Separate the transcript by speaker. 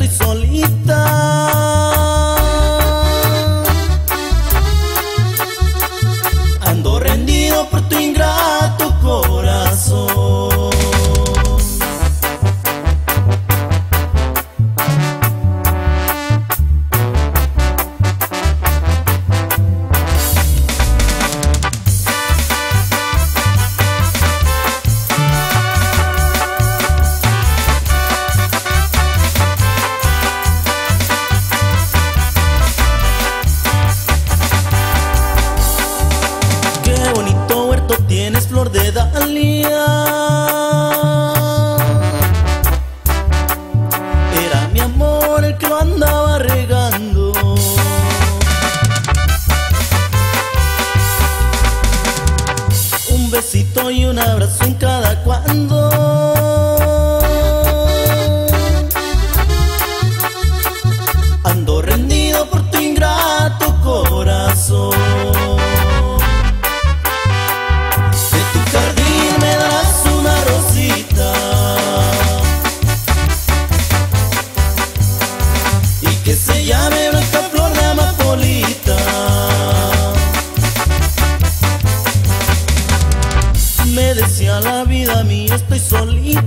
Speaker 1: estoy solita. Ando rendido por tu ingrato corazón. Tienes flor de Dalia. Era mi amor el que lo andaba regando. Un besito y un abrazo en cada cuando. Ando rendido por tu ingrato corazón. Que se llame blanca flor de amapolita. Me decía la vida mía, estoy solita.